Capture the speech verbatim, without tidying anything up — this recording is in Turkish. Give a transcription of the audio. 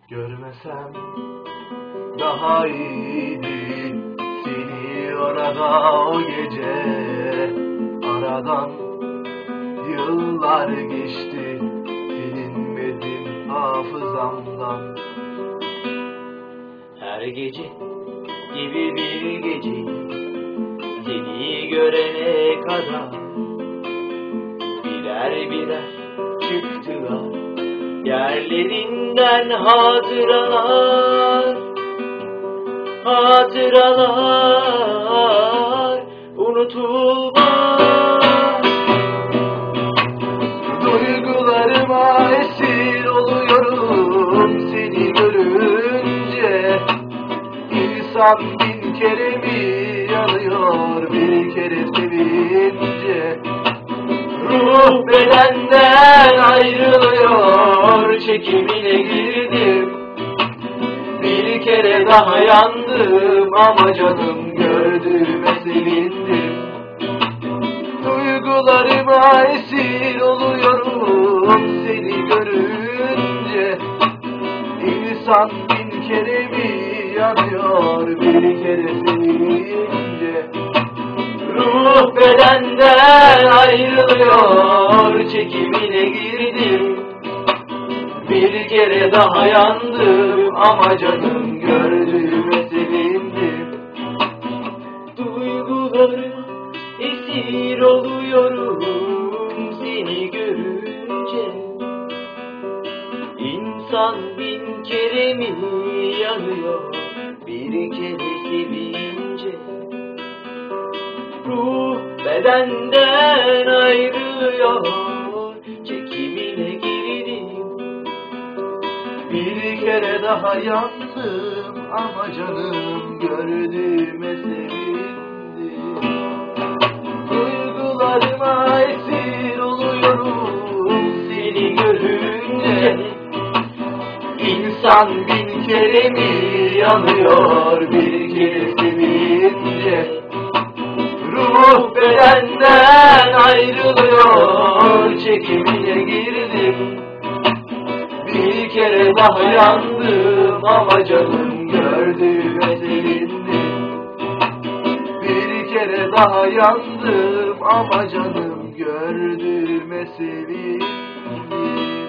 Görmesem daha iyiydi seni orada o gece. Aradan yıllar geçti, silinmedim hafızamdan. Her gece gibi bir gece, seni görene kadar birer birer çıktılar yerlerinden hatıralar, hatıralar unutulmaz. Duygularıma esir oluyorum seni görünce. İnsan bin kere mi yanıyor bir kere sevince. Ruh bedenden ayrılıyor, çekimine girdim. Bir kere daha yandım ama canım gördüğüme sevindim. Duygularıma esir oluyorum seni görünce. İnsan bin kere mi yanıyor bir kere sevince. Ruh bedenden ayrılıyor, çekimine girdim. Bir kere daha yandım ama canım gördüğüme sevindim. Duygularıma esir oluyorum seni görünce. İnsan bin kere mi yanıyor bir kere sevince. Ruh bedenden ayrılıyor, çekimine girdim. Bir kere daha yandım ama canım gördüğüme sevindim. Duygularıma esir oluyorum seni görünce. İnsan bin kere mi yanıyor bir kere sevince. Ruh bedenden ayrılıyor, çekimine girdim. Bir kere daha yandım ama canım gördüğüme sevindim. Bir kere daha yandım ama canım gördüğüme sevindim.